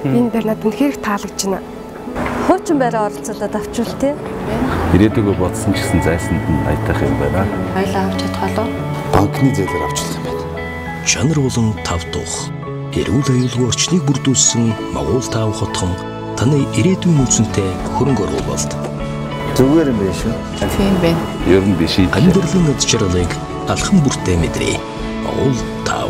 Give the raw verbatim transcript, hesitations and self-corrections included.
Энэ дээр надад үнэхээр таалагдж байна. Хуучин байраа оролцоод авчвал тий. Ирээдүгөө бодсон ч гэсэн зайсанд нь аятах юм байна. Хоёлаа авч чадах болов? Банкны зээлээр авчлах юм байна. Чанар болон тав дух. Эрүүл аюулгүй орчныг бүрдүүлсэн Могул тав хотхон таны ирээдүйн үнцэнтэй хөрөнгө оруулалт. Зүгээр юм биш үү? Тийм байна. Ер нь биш. Амьдралын аз жаргалыг алхам бүртээ мэдрээ. Могул тав.